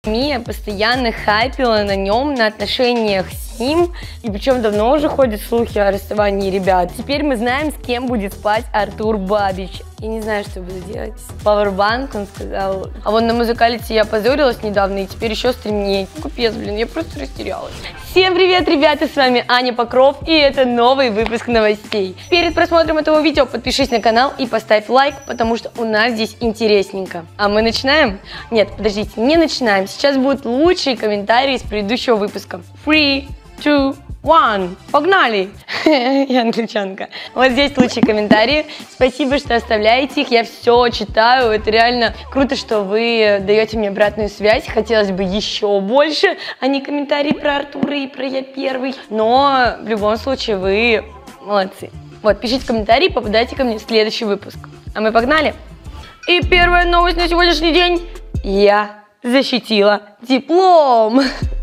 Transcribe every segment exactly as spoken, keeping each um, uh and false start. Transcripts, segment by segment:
Мия постоянно хайпила на нем, на отношениях с ним, и причем давно уже ходят слухи о расставании ребят. Теперь мы знаем, с кем будет спать Артур Бабич. Я не знаю, что буду делать. Пауэрбанк, он сказал. А вон на музыкалите я позорилась недавно, и теперь еще стремнее. Капец, блин, я просто растерялась. Всем привет, ребята, с вами Аня Покров, и это новый выпуск новостей. Перед просмотром этого видео подпишись на канал и поставь лайк, потому что у нас здесь интересненько. А мы начинаем? Нет, подождите, не начинаем. Сейчас будут лучшие комментарии из предыдущего выпуска. Three, two, one. Погнали! Я англичанка. Вот здесь лучшие комментарии. Спасибо, что оставляете их. Я все читаю. Это реально круто, что вы даете мне обратную связь. Хотелось бы еще больше, а не комментарии про Артура и про я первый. Но в любом случае вы молодцы. Вот, пишите комментарии, попадайте ко мне в следующий выпуск. А мы погнали! И первая новость на сегодняшний день. Я защитила диплом.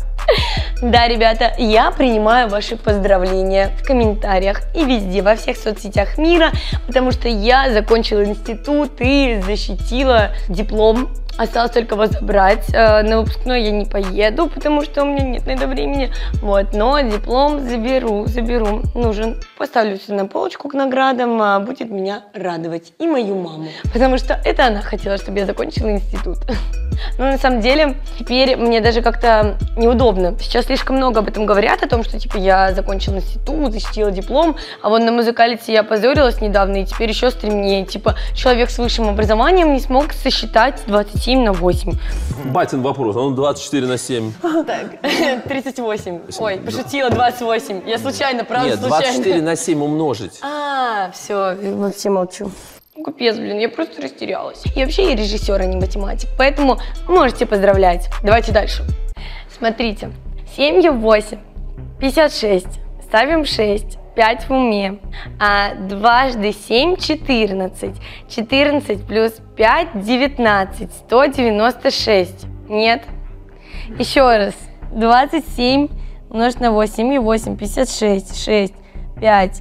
Да, ребята, я принимаю ваши поздравления в комментариях и везде, во всех соцсетях мира, потому что я закончила институт и защитила диплом. Осталось только его забрать. На выпускной я не поеду, потому что у меня нет на это времени. Вот, но диплом заберу, заберу. Нужен. Поставлю все на полочку к наградам, а будет меня радовать. И мою маму. Потому что это она хотела, чтобы я закончила институт. Но на самом деле, теперь мне даже как-то неудобно. Сейчас слишком много об этом говорят, о том, что типа я закончила институт, защитила диплом, а вон на музыкалите я позорилась недавно, и теперь еще стремнее. Типа, человек с высшим образованием не смог сосчитать двадцать семь на восемь. Батин вопрос, а он двадцать четыре на семь. Так, тридцать восемь. Ой, пошутила, двадцать восемь. Я случайно, правда, Нет, случайно. двадцать четыре на семь умножить. А, все, вообще молчу. Капец, блин, я просто растерялась. И вообще я режиссер, а не математик, поэтому можете поздравлять. Давайте дальше. Смотрите, семь в восемь, пятьдесят шесть, ставим шесть, пять в уме, а дважды семь четырнадцать, четырнадцать плюс пять девятнадцать, сто девяносто шесть. Нет? Еще раз, двадцать семь умножить на восемь, семь и восемь, пятьдесят шесть, шесть, пять.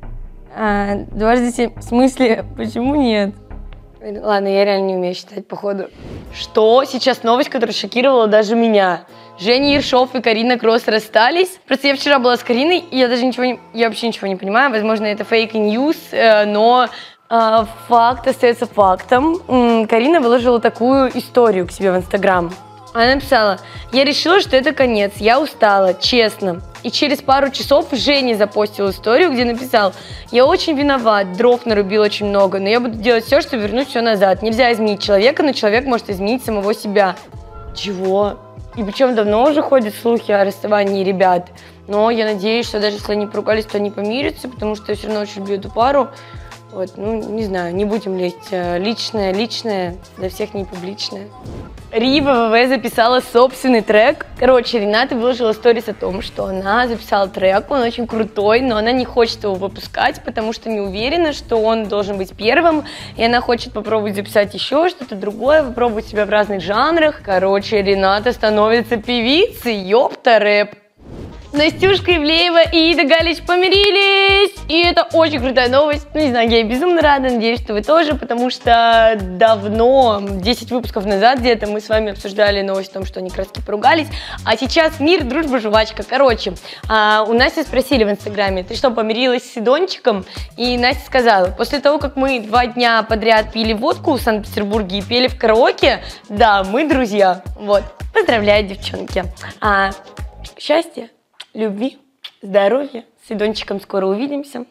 А, дважды семь. В смысле, почему нет? Ладно, я реально не умею считать, походу. Что? Сейчас новость, которая шокировала даже меня. Женя Ершов и Карина Кросс расстались. Просто я вчера была с Кариной, и я даже ничего не... Я вообще ничего не понимаю. Возможно, это фейк и ньюс, но э, факт остается фактом. Карина выложила такую историю к себе в Инстаграм. Она написала: я решила, что это конец, я устала, честно. И через пару часов Женя запостил историю, где написал: я очень виноват, дров нарубил очень много, но я буду делать все, чтобы вернуть все назад. Нельзя изменить человека, но человек может изменить самого себя. Чего? И причем давно уже ходят слухи о расставании ребят. Но я надеюсь, что даже если они поругались, то они помирятся, потому что я все равно очень люблю эту пару. Вот, ну, не знаю, не будем лезть. Личное, личное, для всех не публичное. Рива ВВ записала собственный трек. Короче, Рената выложила сторис о том, что она записала трек, он очень крутой, но она не хочет его выпускать, потому что не уверена, что он должен быть первым, и она хочет попробовать записать еще что-то другое, попробовать себя в разных жанрах. Короче, Рената становится певицей, ёпта рэп. Настюшка Ивлеева и Ида Галич помирились, и это очень крутая новость. Ну, не знаю, я безумно рада, надеюсь, что вы тоже, потому что давно, десять выпусков назад где-то, мы с вами обсуждали новость о том, что они как раз таки поругались, а сейчас мир, дружба, жвачка. Короче, а, у Насти спросили в Инстаграме: ты что, помирилась с Идончиком? И Настя сказала: после того, как мы два дня подряд пили водку в Санкт-Петербурге и пели в караоке, да, мы друзья. Вот, поздравляю, девчонки. А, счастья, любви, здоровья. С Идончиком скоро увидимся.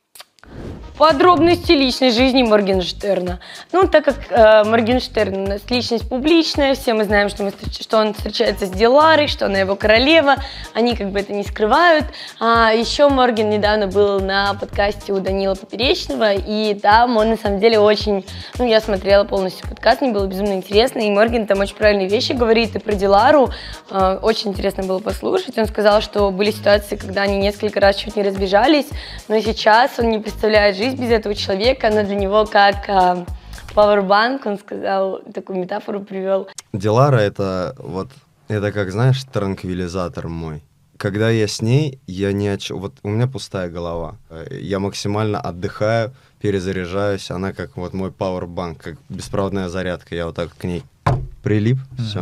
Подробности личной жизни Моргенштерна. Ну, так как э, Моргенштерн у нас личность публичная, все мы знаем, что, мы, что он встречается с Диларой, что она его королева, они как бы это не скрывают. А еще Морген недавно был на подкасте у Данила Поперечного, и там он на самом деле очень... Ну, я смотрела полностью подкаст, мне было безумно интересно, и Морген там очень правильные вещи говорит, и про Дилару э, очень интересно было послушать. Он сказал, что были ситуации, когда они несколько раз чуть не разбежались, но сейчас он не представляет жизнь без этого человека, она для него как а, пауэрбанк, он сказал, такую метафору привел. Дилара это вот, это как, знаешь, транквилизатор мой. Когда я с ней, я не о чем, вот у меня пустая голова, я максимально отдыхаю, перезаряжаюсь, она как вот мой пауэрбанк, как беспроводная зарядка, я вот так к ней прилип, mm-hmm. все.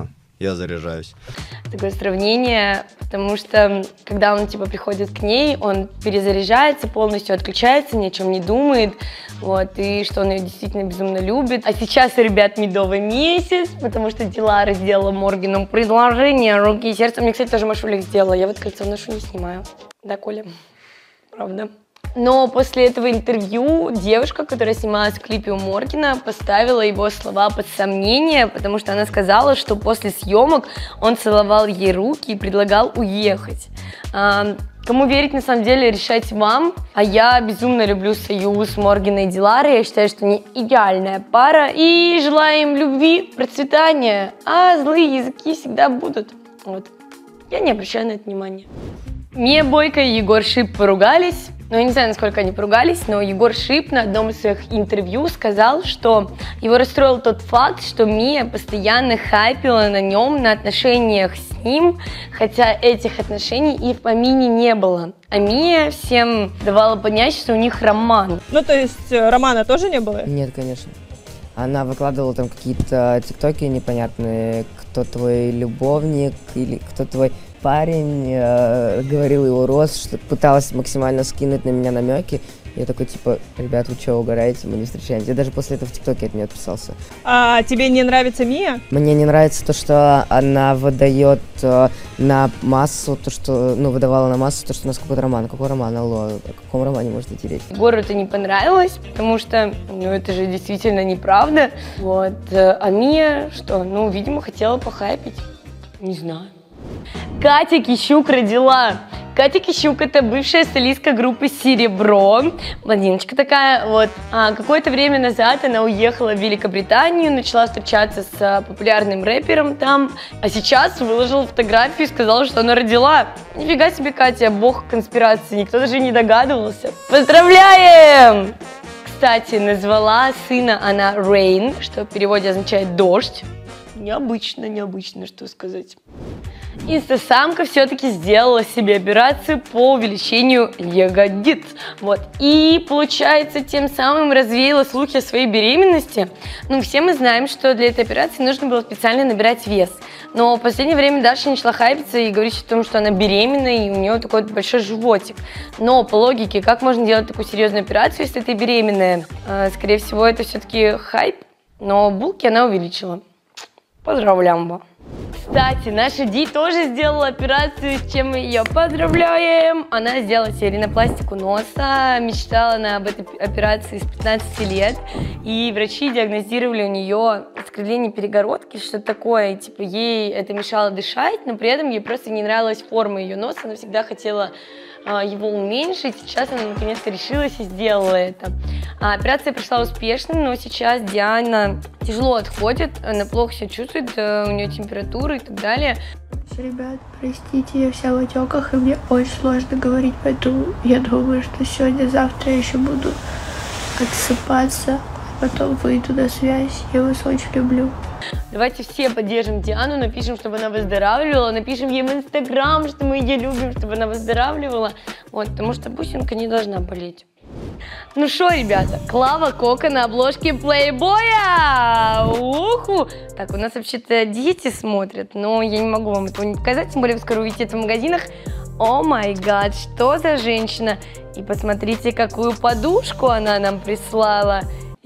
я заряжаюсь. Такое сравнение, потому что когда он типа приходит к ней, он перезаряжается, полностью отключается, ни о чем не думает, вот, и что он ее действительно безумно любит. А сейчас, ребят, медовый месяц, потому что Дилара сделала Моргану предложение руки и сердца. Мне, кстати, тоже Машуля сделала, я вот кольцо ношу, не снимаю. Да, Коля? Правда. Но после этого интервью девушка, которая снималась в клипе у Моргана, поставила его слова под сомнение, потому что она сказала, что после съемок он целовал ей руки и предлагал уехать. А, кому верить, на самом деле, решать вам. А я безумно люблю союз Моргана и Дилары. Я считаю, что они идеальная пара. И желаю им любви, процветания. А злые языки всегда будут. Вот. Я не обращаю на это внимания. Мия Бойко и Егор Шип поругались. Ну, я не знаю, насколько они поругались, но Егор Шип на одном из своих интервью сказал, что его расстроил тот факт, что Мия постоянно хайпила на нем, на отношениях с ним, хотя этих отношений и в помине не было. А Мия всем давала понять, что у них роман. Ну, то есть романа тоже не было? Нет, конечно. Она выкладывала там какие-то тиктоки непонятные, кто твой любовник или кто твой парень, э, говорил его рост, что пыталась максимально скинуть на меня намеки. Я такой, типа, ребят, вы что, угораете, мы не встречаемся. Я даже после этого в ТикТоке от нее отписался. А тебе не нравится Мия? Мне не нравится то, что она выдает э, на массу, то, что, ну, выдавала на массу то, что у нас какой-то роман. Какой роман? Алло, о каком романе может идти речь? Егору это не понравилось, потому что, ну, это же действительно неправда. Вот. А Мия, что, ну, видимо, хотела похайпить. Не знаю. Катя Кищук родила. Катя Кищук — это бывшая солистка группы «Серебро». Блондиночка такая, вот. А какое-то время назад она уехала в Великобританию, начала встречаться с популярным рэпером там, а сейчас выложила фотографию и сказала, что она родила. Нифига себе, Катя, бог конспирации, никто даже не догадывался. Поздравляем! Кстати, назвала сына она Rain, что в переводе означает «дождь». Необычно, необычно, что сказать. Инстасамка все-таки сделала себе операцию по увеличению ягодиц. Вот. И, получается, тем самым развеяла слухи о своей беременности. Ну, все мы знаем, что для этой операции нужно было специально набирать вес. Но в последнее время Даша начала хайпиться и говорить о том, что она беременна, и у нее такой большой животик. Но по логике, как можно делать такую серьезную операцию, если ты беременная? Скорее всего, это все-таки хайп, но булки она увеличила. Поздравляем вас. Кстати, наша Ди тоже сделала операцию, с чем мы ее поздравляем. Она сделала себе ринопластику носа, мечтала она об этой операции с пятнадцати лет. И врачи диагностировали у нее искривление перегородки, что-то такое. И, типа, ей это мешало дышать, но при этом ей просто не нравилась форма ее носа. Она всегда хотела а, его уменьшить. Сейчас она наконец-то решилась и сделала это. А, операция прошла успешно, но сейчас Диана тяжело отходит, она плохо себя чувствует, у нее температура и так далее. Ребят, простите, я вся в отеках, и мне очень сложно говорить, поэтому я думаю, что сегодня-завтра я еще буду отсыпаться, а потом выйду на связь. Я вас очень люблю. Давайте все поддержим Диану, напишем, чтобы она выздоравливала, напишем ей в Инстаграм, что мы ее любим, чтобы она выздоравливала, вот, потому что бусинка не должна болеть. Ну что, ребята, Клава Кока на обложке Плейбоя! Уху! Так, у нас вообще-то дети смотрят, но я не могу вам этого не показать, тем более вы скоро увидите это в магазинах. О май гад, что за женщина! И посмотрите, какую подушку она нам прислала.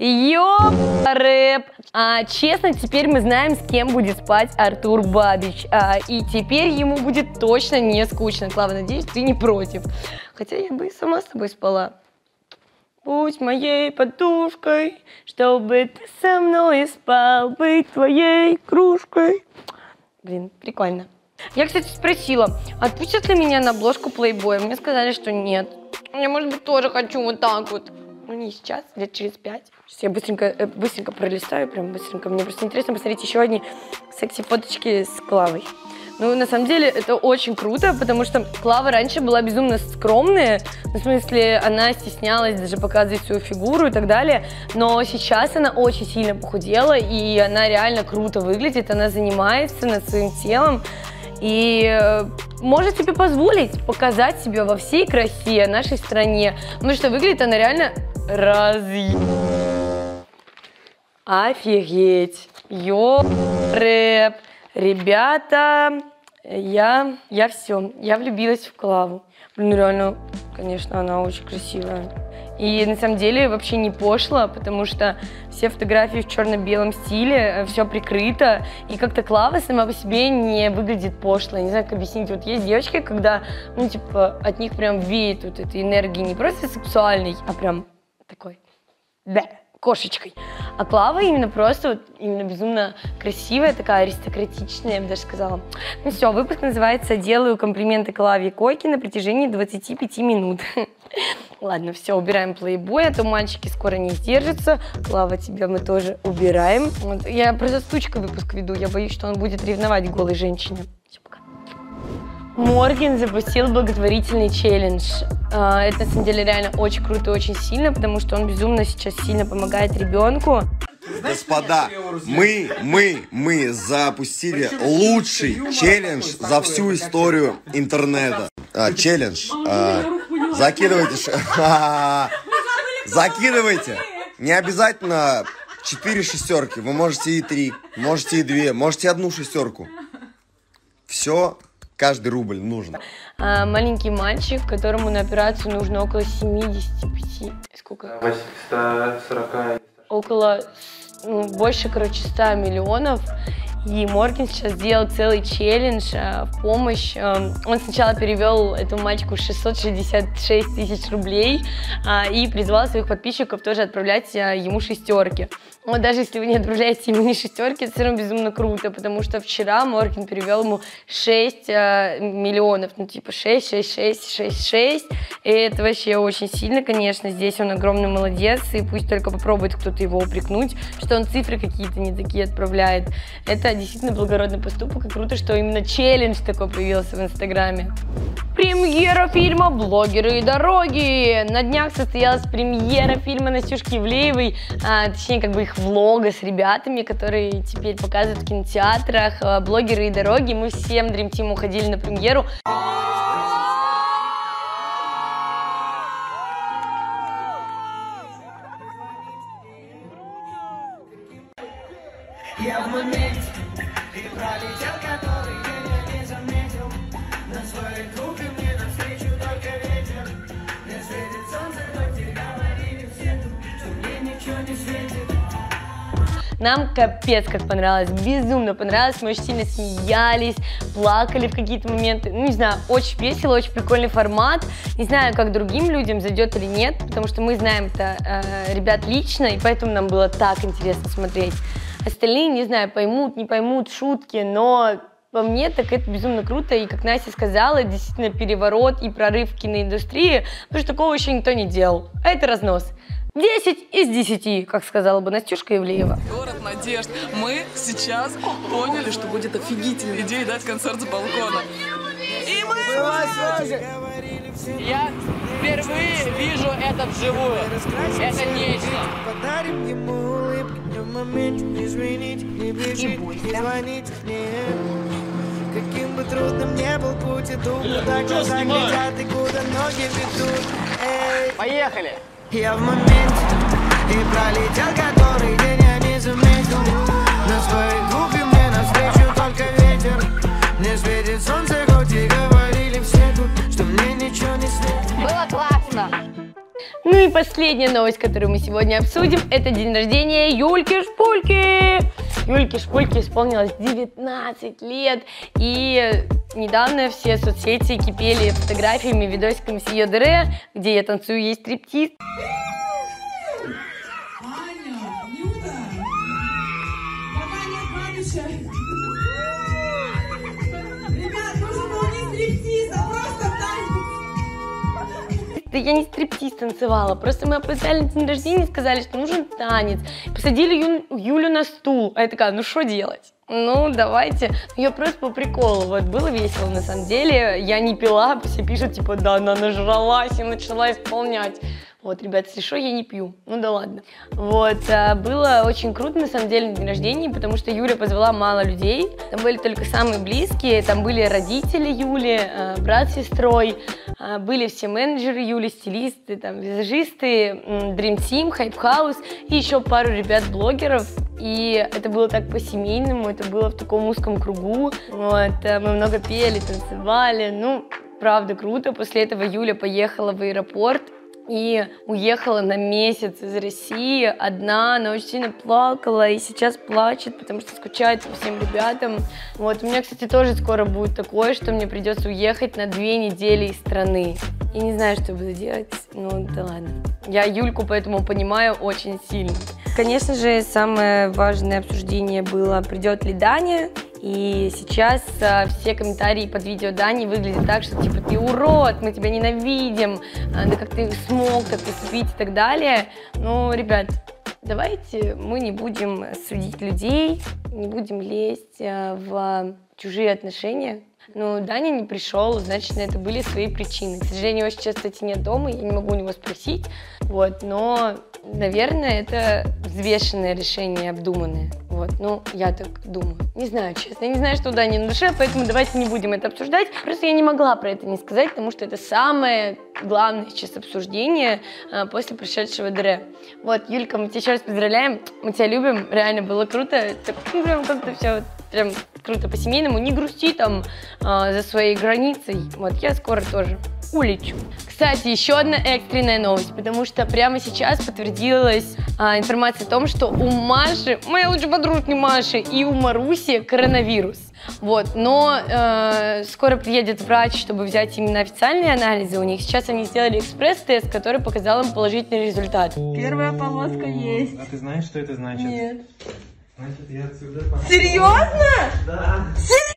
Ёп-рэп! А, честно, теперь мы знаем, с кем будет спать Артур Бабич. А, и теперь ему будет точно не скучно. Клава, надеюсь, ты не против. Хотя я бы и сама с тобой спала. Будь моей подушкой, чтобы ты со мной спал, быть твоей кружкой. Блин, прикольно. Я, кстати, спросила, отпустят ли меня на обложку Playboy? Мне сказали, что нет. Я, может быть, тоже хочу вот так вот. Ну, не сейчас, лет через пять. Сейчас я быстренько, быстренько пролистаю, прям быстренько. Мне просто интересно посмотреть еще одни секси-фоточки с Клавой. Ну, на самом деле, это очень круто, потому что Клава раньше была безумно скромная, в смысле, она стеснялась даже показывать свою фигуру и так далее, но сейчас она очень сильно похудела, и она реально круто выглядит, она занимается над своим телом, и э, может себе позволить показать себя во всей красе нашей стране, потому что выглядит она реально разъ... Офигеть! Ё-рэп! Ребята, я, я все, я влюбилась в Клаву. Блин, реально, конечно, она очень красивая. И на самом деле вообще не пошло, потому что все фотографии в черно-белом стиле, все прикрыто. И как-то Клава сама по себе не выглядит пошло. Не знаю, как объяснить. Вот есть девочки, когда, ну, типа, от них прям веет вот этой энергии не просто сексуальной, а прям такой, да, кошечкой. А Клава именно просто, вот, именно безумно красивая, такая аристократичная, я бы даже сказала. Ну все, выпуск называется «Делаю комплименты Клаве Койке на протяжении двадцати пяти минут». Ладно, все, убираем плейбой, а то мальчики скоро не сдержатся. Клава, тебя мы тоже убираем. Вот, я просто с тучкой выпуск веду, я боюсь, что он будет ревновать к голой женщине. Все, пока. Морген запустил благотворительный челлендж. Это, на самом деле, реально очень круто и очень сильно, потому что он безумно сейчас сильно помогает ребенку. Господа, мы, мы, мы запустили лучший челлендж за всю историю интернета. А, челлендж. А, закидывайте. Закидывайте. Не обязательно четыре шестерки. Вы можете и три, можете и две, можете одну шестерку. Все. Каждый рубль нужен. А, маленький мальчик, которому на операцию нужно около семидесяти пяти. Сколько? восемьсот сорок. Около, ну, больше, короче, ста миллионов. И Морген сейчас сделал целый челлендж а, в помощь. А, он сначала перевел этому мальчику шестьсот шестьдесят шесть тысяч рублей а, и призвал своих подписчиков тоже отправлять а, ему шестерки. Но даже если вы не отправляете ему не шестерки, это все равно безумно круто, потому что вчера Морген перевел ему шесть а, миллионов, ну типа шесть, шесть, шесть, шесть, шесть. И это вообще очень сильно, конечно. Здесь он огромный молодец, и пусть только попробует кто-то его упрекнуть, что он цифры какие-то не такие отправляет. Это действительно благородный поступок, и круто, что именно челлендж такой появился в Инстаграме. Премьера фильма «Блогеры и дороги». На днях состоялась премьера фильма Настюшки Ивлеевой, а, точнее, как бы их влога с ребятами, которые теперь показывают в кинотеатрах. «Блогеры и дороги». Мы всем Dream Team уходили на премьеру. Я в моменте, и пролетел, который я не заметил. На своей группе мне навстречу только ветер. Не светит солнце, хоть и говорили все тут, что мне ничего не светит. Нам капец как понравилось, безумно понравилось, мы очень сильно смеялись, плакали в какие-то моменты, ну не знаю, очень весело, очень прикольный формат, не знаю, как другим людям зайдет или нет, потому что мы знаем это э, ребят лично, и поэтому нам было так интересно смотреть. Остальные, не знаю, поймут, не поймут шутки, но по мне так это безумно круто, и как Настя сказала, действительно переворот и прорыв в киноиндустрии, потому что такого еще никто не делал, а это разнос. десять из десяти, как сказала бы Настюшка Ивлеева. Город надежд. Мы сейчас поняли, что будет офигительной идеей дать концерт с балкона. И мы... Я впервые вижу это вживую. Это нечто. Подарим ему улыбки, в моменте не звонить, не бежит, не звонить мне. Каким бы трудным не был путь, иду, куда глаза глядят и куда ноги ведут. Эй. Поехали! Я в моменте, и пролетел который день, я не заметил. На своей группе мне навстречу только ветер. Не светит солнце, хоть и говорили все тут, что мне ничего не светит. Было классно! Ну и последняя новость, которую мы сегодня обсудим, это день рождения Юльки Шпульки. Юльке Шпульке исполнилось девятнадцать лет, и недавно все соцсети кипели фотографиями, видосиками с ее дыре, где я танцую ей стриптиз. Аня, Люда, пока нет мамича. Ребят, нужно было не стриптиз, а просто танец. Да я не стриптиз танцевала, просто мы опоздали на день рождения и сказали, что нужен танец. Посадили Ю, Юлю на стул, а я такая, ну что делать? Ну, давайте. Я просто по приколу. Вот, было весело на самом деле. Я не пила, все пишут, типа, да, она нажралась и начала исполнять. Вот, ребят, если что, я не пью. Ну да ладно. Вот, а, было очень круто, на самом деле, на день рождения, потому что Юля позвала мало людей. Там были только самые близкие, там были родители Юли, а, брат с сестрой, а, были все менеджеры Юли, стилисты, там, визажисты, Dream Team, Hype House и еще пару ребят-блогеров. И это было так по-семейному, это было в таком узком кругу. Вот, мы много пели, танцевали, ну, правда круто. После этого Юля поехала в аэропорт и уехала на месяц из России одна. Она очень сильно плакала и сейчас плачет, потому что скучает по всем ребятам. Вот, у меня, кстати, тоже скоро будет такое, что мне придется уехать на две недели из страны. Я не знаю, что буду делать, ну да ладно. Я Юльку поэтому понимаю очень сильно. Конечно же, самое важное обсуждение было, придет ли Даня. И сейчас а, все комментарии под видео Дани выглядят так, что типа ты урод, мы тебя ненавидим, а, да как ты смог так поступить и так далее. Ну, ребят, давайте мы не будем судить людей, не будем лезть а, в чужие отношения. Ну, Даня не пришел, значит, на это были свои причины. К сожалению, его сейчас, кстати, нет дома, я не могу у него спросить. Вот, но, наверное, это взвешенное решение, обдуманное. Вот, ну, я так думаю. Не знаю, честно, я не знаю, что у Дани на душе, поэтому давайте не будем это обсуждать. Просто я не могла про это не сказать, потому что это самое главное сейчас обсуждение а, после прошедшего ДР. Вот, Юлька, мы тебя еще раз поздравляем, мы тебя любим, реально было круто. Так, ну, прям как-то все вот, прям круто по-семейному, не грусти там а, за своей границей. Вот, я скоро тоже улечу. Кстати, еще одна экстренная новость, потому что прямо сейчас подтвердилась а, информация о том, что у Маши, моей лучшей подружки Маши, и у Маруси коронавирус. Вот, но э, скоро приедет врач, чтобы взять именно официальные анализы у них. Сейчас они сделали экспресс-тест, который показал им положительный результат. Первая полоска есть. А ты знаешь, что это значит? Нет. Значит, я отсюда пошел. Серьезно? Да. Серьезно?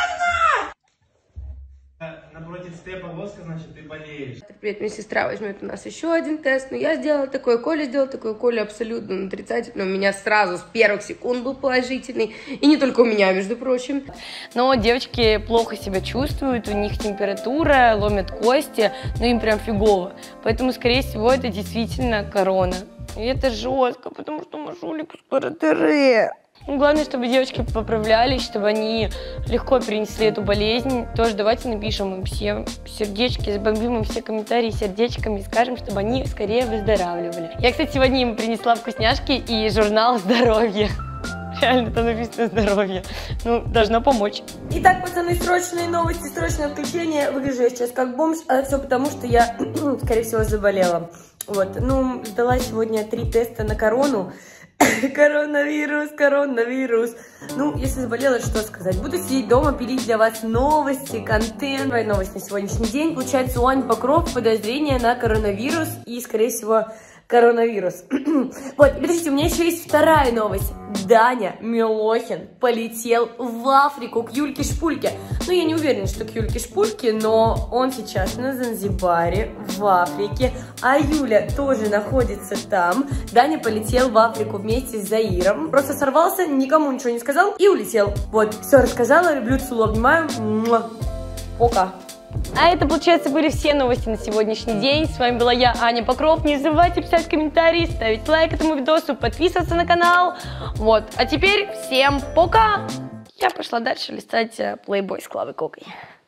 Напротив степа полоска, значит, ты болеешь. Привет, моя сестра возьмет у нас еще один тест. Но я сделала такой, Коля сделал такой, Коля абсолютно отрицательный. У меня сразу с первых секунд был положительный. И не только у меня, между прочим. Но девочки плохо себя чувствуют, у них температура, ломят кости, но им прям фигово. Поэтому, скорее всего, это действительно корона. И это жестко, потому что Машулик скоро ДР. Главное, чтобы девочки поправлялись, чтобы они легко перенесли эту болезнь. Тоже давайте напишем им все сердечки, забомбим им все комментарии сердечками и скажем, чтобы они скорее выздоравливали. Я, кстати, сегодня им принесла вкусняшки и журнал «Здоровье». Реально, там написано «Здоровье». Ну, должно помочь. Итак, пацаны, срочные новости, срочное отключение. Выгляжу я сейчас как бомж, а все потому, что я, скорее всего, заболела. Вот, ну, сдала сегодня три теста на корону. Коронавирус, коронавирус. Ну, если заболела, что сказать. Буду сидеть дома, пилить для вас новости, контент. Давай новость на сегодняшний день. Получается, у Ани Покров подозрение на коронавирус и, скорее всего, коронавирус. Вот, подождите, у меня еще есть вторая новость. Даня Милохин полетел в Африку к Юльке Шпульке. Ну, я не уверена, что к Юльке Шпульке, но он сейчас на Занзибаре, в Африке, а Юля тоже находится там. Даня полетел в Африку вместе с Заиром. Просто сорвался, никому ничего не сказал и улетел. Вот, все рассказала, люблю, целую, обнимаю. Пока. А это, получается, были все новости на сегодняшний день. С вами была я, Аня Покров. Не забывайте писать комментарии, ставить лайк этому видосу, подписываться на канал. Вот, а теперь всем пока! Я пошла дальше листать Playboy с Клавой Кокой.